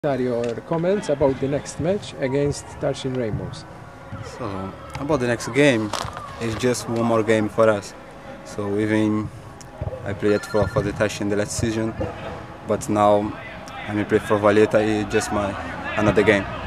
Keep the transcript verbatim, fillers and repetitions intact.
Are your comments about the next match against Tarxien Rainbows? So about the next game, it's just one more game for us. So even I played for for the Tarxien the last season, but now I'm playing for Valletta. It's just my another game.